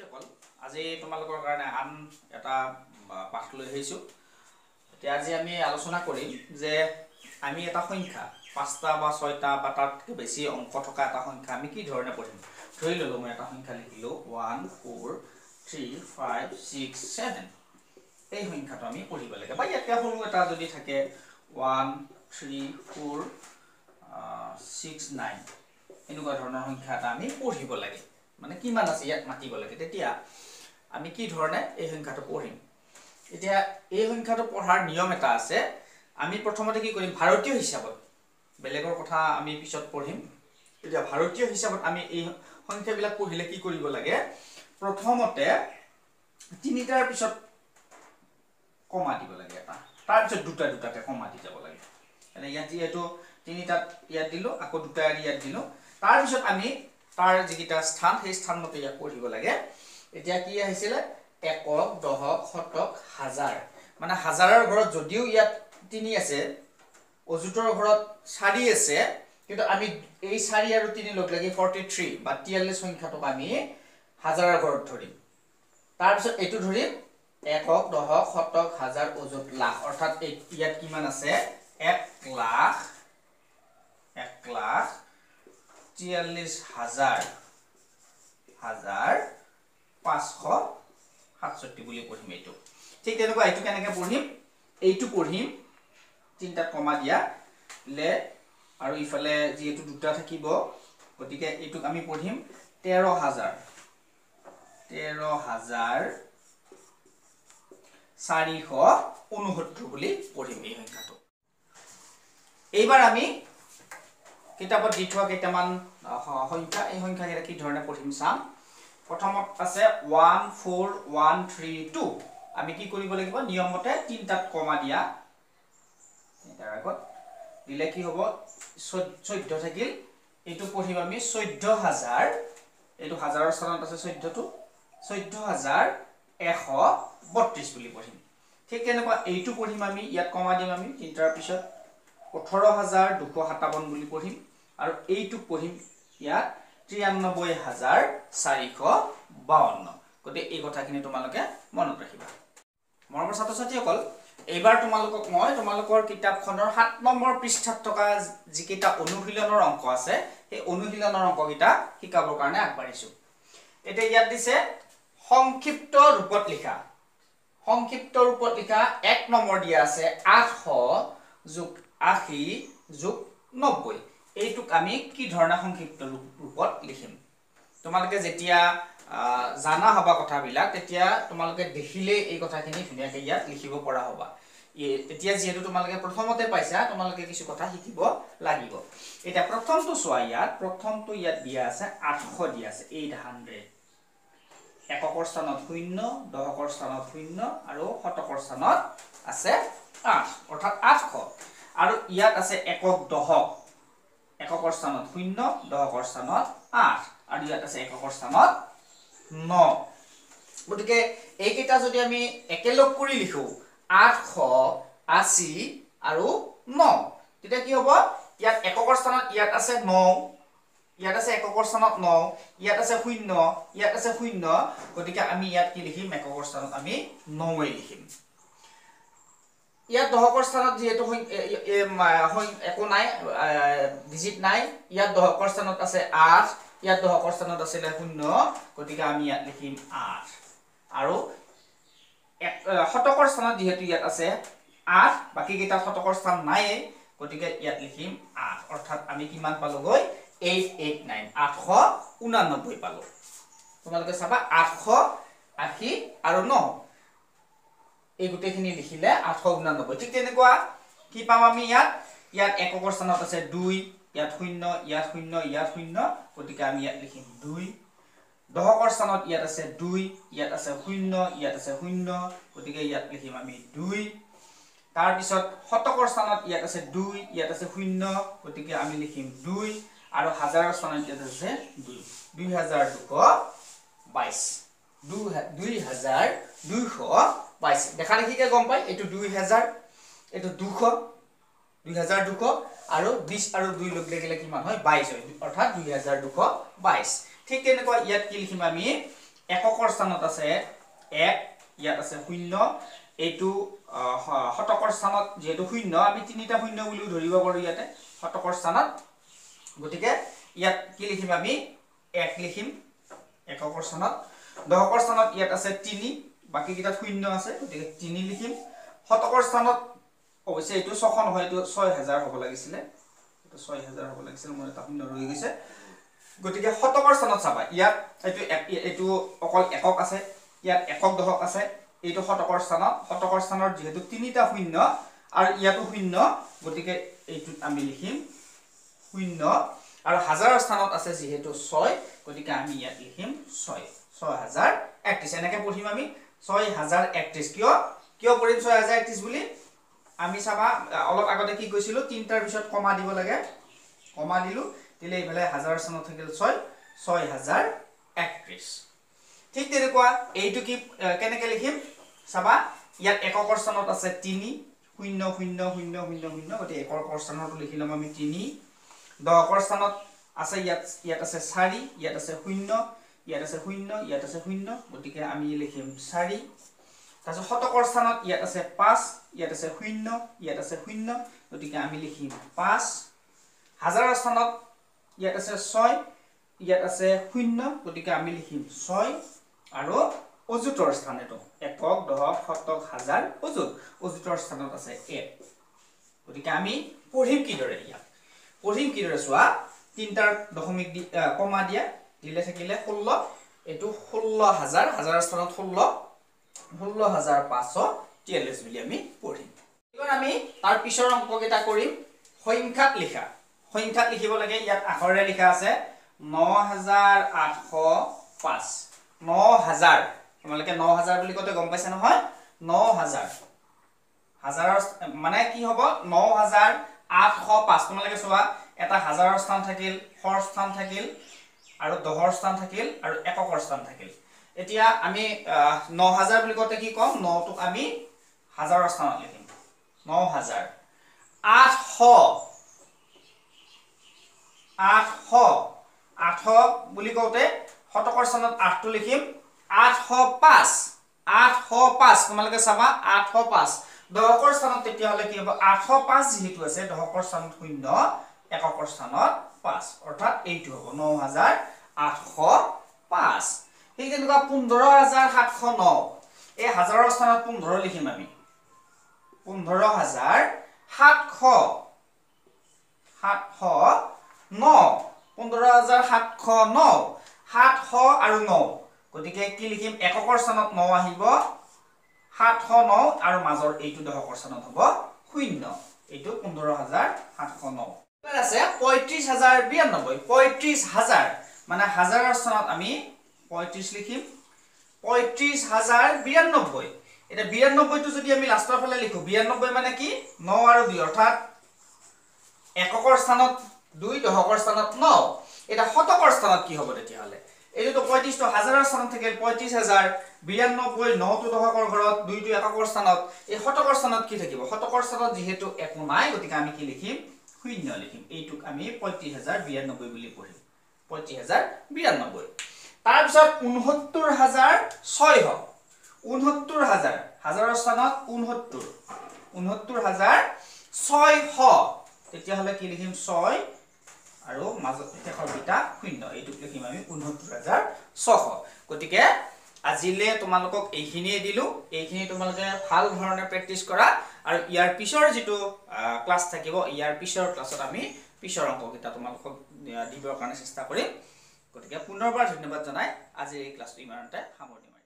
ছাত্ৰীসকল আজি তোমালোকৰ কাৰণে আন এটা পাঠ লৈ আহিছোঁ। এতিয়া আজি আমি আলোচনা কৰিম যে আমি এটা সংখ্যা ৫টা বা ৬টা বা তাতকৈ বেছি অংক থকা এটা সংখ্যা আমি কি ধৰণে পঢ়িম। ধৰি ল'লোঁ মই এটা সংখ্যা লিখিলোঁ 1 4 3 5 6 7। এই সংখ্যাটো আমি পঢ়িব লাগে বা ইয়াতকৈ সৰু এটা যদি থাকে 1 3 4 6 9 এনেকুৱা ধৰণৰ সংখ্যা এটা আমি পঢ়িব লাগে। মানে কিমান আছে ইয়াত মাতিব লাগে, তেতিয়া আমি কি ধৰণে এই সংখ্যাটো পঢ়িম। এতিয়া এই সংখ্যাটো পঢ়াৰ নিয়ম এটা আছে। আমি প্ৰথমতে কি কৰিম, ভাৰতীয় হিচাপত, বেলেগৰ কথা আমি পিছত পঢ়িম। এতিয়া ভাৰতীয় হিচাপত আমি এই সংখ্যাবিলাক পঢ়িলে কি কৰিব লাগে, প্ৰথমতে ৩টাৰ পিছত কমা দিব লাগে এটা, তাৰপিছত দুটা দুটাকে কমা দি যাব লাগে। এনে ইয়াত যিহেতু ৩টাত ইয়াত দিলোঁ, আকৌ 2টা ইয়াত দিলোঁ, তাৰপিছত আমি তাৰ যিকেইটা স্থান সেই স্থান মতে ইয়াত পঢ়িব লাগে। এতিয়া কি আহিছিলে, একক, দশক, শতক, হাজাৰ। মানে হাজাৰৰ ঘৰত যদিও ইয়াত ৩ আছে, অযুতৰ ঘৰত ৪ আছে, কিন্তু আমি এই ৪ আৰু ৩ লগ লাগি 43 বা 43 সংখ্যাটোক আমি হাজাৰৰ ঘৰত ধৰিম। তাৰপিছত এইটো ধৰিম একক, দশক, শতক, হাজাৰ, অযুত, লাখ। অৰ্থাৎ ইয়াত কিমান আছে, ১,৪৩,৫৬৭ বুলি পঢ়িম এইটো। ঠিক তেনেকুৱা এইটো কেনেকৈ পঢ়িম, এইটো পঢ়িম ৩টাত কমা দিয়া লে, আৰু ইফালে যিহেতু 2টা থাকিব, গতিকে এইটোক আমি পঢ়িম ১৩,৪৬৯ বুলি পঢ়িম এই সংখ্যাটো। এইবাৰ আমি কিতাপত দি থোৱা কেইটামান সংখ্যা, এই সংখ্যাকেইটা কি ধৰণে পঢ়িম চাম। প্ৰথমত আছে 1 4 1 3 2। আমি কি কৰিব লাগিব, নিয়মমতে ৩টাত কমা দিয়া, ৩টাৰ আগত দিলে কি হ'ব, 14 থাকিল। এইটো পঢ়িম আমি 14,০০০, এইটো হাজাৰৰ স্থানত আছে 14টো, 14,১৩২ বুলি পঢ়িম। ঠিক তেনেকুৱা এইটো পঢ়িম আমি, ইয়াত কমা দিম আমি ৩টাৰ পিছত ১৮,২৫৭ বুলি পঢ়িম, আৰু এইটোক পঢ়িম ইয়াত ৯৩,৪৫২। গতিকে এই কথাখিনি তোমালোকে মনত ৰাখিবা। মৰমৰ ছাত্ৰ ছাত্ৰীসকল, এইবাৰ মই তোমালোকৰ কিতাপখনৰ ৭ নম্বৰ পৃষ্ঠাত থকা যিকেইটা অনুশীলনৰ অংক আছে, সেই অনুশীলনৰ অংককেইটা শিকাবৰ কাৰণে আগবাঢ়িছোঁ। এতিয়া ইয়াত দিছে সংক্ষিপ্ত ৰূপত লিখা। সংক্ষিপ্ত ৰূপত লিখা ১ নম্বৰ দিয়া আছে ৮০০+৮০+৯০। এইটোক আমি কি ধৰণে সংক্ষিপ্ত ৰূপত লিখিম। তোমালোকে যেতিয়া জানা হবা কথাবিলাক, তেতিয়া তোমালোকে দেখিলেই এই কথাখিনি ধুনীয়াকৈ ইয়াত লিখিব পৰা হবা। এতিয়া যিহেতু তোমালোকে প্ৰথমতে পাইছা, তোমালোকে কিছু কথা শিকিব লাগিব। এতিয়া প্ৰথমটো চোৱা, প্ৰথমটো ইয়াত দিয়া আছে ৮০০ দিয়া আছে, 800। এককৰ স্থানত 0, দশকৰ স্থানত 0, আৰু শতকৰ স্থানত আছে 8, অৰ্থাৎ ৮০০। আৰু ইয়াত আছে একক, দশক, এককৰ স্থানত 0, দশকৰ স্থানত 8, আৰু ইয়াত আছে এককৰ স্থানত 9। গতিকে এইকেইটা যদি আমি একেলগ কৰি লিখো ৮৮০ আৰু 9, তেতিয়া কি হ'ব, ইয়াত এককৰ স্থানত ইয়াত আছে 9, ইয়াত আছে এককৰ স্থানত 9, ইয়াত আছে 0, ইয়াত আছে 0, গতিকে আমি ইয়াত কি লিখিম, এককৰ স্থানত আমি 9 লিখিম। ইয়াত দশকৰ স্থানত যিহেতু একো নাই, ডিজিট নাই, ইয়াত দশকৰ স্থানত আছে 8, ইয়াত দশকৰ স্থানত আছিলে 0, গতিকে আমি ইয়াত লিখিম 8। আৰু শতকৰ স্থানত যিহেতু ইয়াত আছে 8, বাকী কেইটাত শতকৰ স্থান নাই, গতিকে ইয়াত লিখিম 8। অৰ্থাৎ আমি কিমান পালোগৈ, 889, 889 পালো। তোমালোকে চাবা 880 আৰু 9 এই গোটেইখিনি লিখিলে 889। ঠিক তেনেকুৱা কি পাম আমি, ইয়াত এককৰ স্থানত আছে 2, ইয়াত 0, ইয়াত 0, ইয়াত 0, গতিকে আমি ইয়াত লিখিম 2। দশকৰ স্থানত ইয়াত আছে 2, ইয়াত আছে 0, ইয়াত আছে 0, গতিকে ইয়াত লিখিম আমি 2। তাৰপিছত শতকৰ স্থানত ইয়াত আছে 2, ইয়াত আছে 0, গতিকে আমি লিখিম 2, আৰু হাজাৰৰ স্থানত ইয়াত আছে 2, 2222, 2222। দেখা দেখিকে গম পাই, এইটো 2000, এইটো 200, 2200, আৰু 20 আৰু 2 লগ লাগিলে কিমান হয়, 22 হয়, অৰ্থাৎ 2222। ঠিক তেনেকুৱা ইয়াত কি লিখিম আমি, এককৰ স্থানত আছে 1 ইয়াত আছে 0 এইটো শতকৰ স্থানত যেহেতু 0 আমি তিনিটা 0 বুলি ধৰিব পাৰো ইয়াতে শতকৰ স্থানত গতিকে ইয়াত কি লিখিম আমি 1 লিখিম এককৰ স্থানত দশকৰ স্থানত ইয়াত আছে 3 বাকি কিটাত 0 আছে গতিকে 3 লিখিম শতকৰ স্থানত অবশ্যই এটো 6 নহয় এটো 6000 হ'ব লাগিছিল এটো 6000 হ'ব লাগিছিল মোৰ এটা 0 ৰৈ গৈছে গতিকে শতকৰ স্থানত চাবা ইয়াত এটো অকল একক আছে ইয়াত একক দশক আছে এইটো শতকৰ স্থানৰ যেহেতু তিনিটা 0 আৰু ইয়াতো 0 গতিকে এইটোত আমি লিখিম 0 আৰু হাজাৰৰ স্থানত আছে যেহেতু 6 গতিকে আমি ইয়াত লিখিম 6031 এনেকৈ পঢ়িম আমি 6031 কিয় পঢ়িম 6031 বুলি আমি চাবা অলপ আগতে কি কৈছিলো তিনটাৰ পিছত কমা দিব লাগে কমা দিলু দিলে ইফালে হাজাৰৰ স্থানত থাকিল 6031 ঠিক তেনেকুৱা এইটো কি কেনেকৈ লিখিম চাবা ইয়াত এককৰ স্থানত আছে 3 0 0 0 0 0 গতি এককৰ স্থানত লিখিলাম আমি 3 দশকৰ স্থানত আছে ইয়াত আছে 4 ইয়াত আছে 0 ইয়াত আছে 0 ইয়াত আছে 0 গতিকে আমি লিখিম 4 তাছত শতকৰ স্থানত ইয়াত আছে 5 ইয়াত আছে 0 ইয়াত আছে 0 গতিকে আমি লিখিম 5 হাজাৰৰ স্থানত ইয়াত আছে 6 ইয়াত আছে 0 গতিকে আমি লিখিম 6 আৰু অযুতৰ স্থান এটো একক দশক শতক হাজাৰ অযুতৰ স্থানত আছে 1 গতিকে আমি পঢ়িম কি দৰে চোৱা তিনটাৰ দশমিক কমা দিয়া দিলে থাকিলে 16 এটো 16000 হাজাৰৰ স্থানত 16543 বুলি আমি পঢ়িম এবাৰ আমি তাৰ পিছৰ অংককেইটা কৰিম সংখ্যাত লিখিব লাগে ইয়াত আখৰে লিখা আছে 9805 9000 তোমালোকে 9000 বুলি কতে গম পাইছা নহয় 9000 হাজাৰৰ মানে কি হ'ব 9805 তোমালোকে চোৱা এটা হাজাৰৰ স্থান থাকিল হৰ স্থান থাকিল আৰু দহৰ স্থান থাকিল আৰু এককৰ স্থান থাকিল এতিয়া আমি 9000 বুলি কতে কি কম 9 টুক আমি হাজাৰৰ স্থানত লিখিম 9000 800 বুলি কওতে শতকৰ স্থানত 8 টো লিখিম 805 তোমালোকে চাবা 805 দশকৰ স্থানত তেতিয়া হলে কি হ'ব 805 যেহেতু আছে দশকৰ স্থানত 0 এককৰ স্থানত 5 অৰ্থাৎ এইটো হ'ব 9805 ঠিক তেনেকুৱা 15709 এই হাজাৰৰ স্থানত 15 লিখিম আমি 15709 15709 700 আৰু 9 গতিকে কি লিখিম এককৰ স্থানত 9 আহিব 709 আৰু মাজৰ এইটো দশকৰ স্থানত হ'ব 0 এইটো 15709 এবাৰ আছে 35092 মানে হাজাৰৰ স্থানত আমি 35 লিখিম 35092 এটা 92 টো যদি আমি লাষ্টৰ ফালে লিখো 92 মানে কি 9 আৰু 2 অৰ্থাৎ এককৰ স্থানত 2 দশকৰ স্থানত 9 এটা শতকৰ স্থানত কি হ'ব তেতিয়া হলে এইটো তো 35 টো হাজাৰৰ স্থানত থাকিল 35000 92 9 টো দশকৰ ঘৰত 2 টো এককৰ স্থানত এই শতকৰ স্থানত কি থাকিব শতকৰ স্থানত যেহেতু একো নাই গতিকে আমি কি লিখিম 0 লিখিম এইটুক আমি 35092 বুলি পঢ়িম 35092 তাৰ পিছত 69600 69000 হাজাৰৰ স্থানত 69600 তেতিয়া হলে কি লিখিম 6 আৰু মাজত শেষৰ বিটা 0 এইটুক লিখিম আমি 69600 গতিকে আজিলে তোমালোকক এইখিনিয়ে দিলু এইখিনি তোমালোকে ভাল ধৰণে প্ৰেক্টিস কৰা আৰু ইয়াৰ পিছৰ যেটো ক্লাস থাকিব ইয়াৰ পিছৰ ক্লাছত আমি পিছৰ অংককেইটা তোমালোকক দিবৰ কাৰণে চেষ্টা কৰিম গতিকে পুনৰবাৰ ধন্যবাদ জনাই আজি এই ক্লাসটো ইমানতে সামৰণি মাৰিম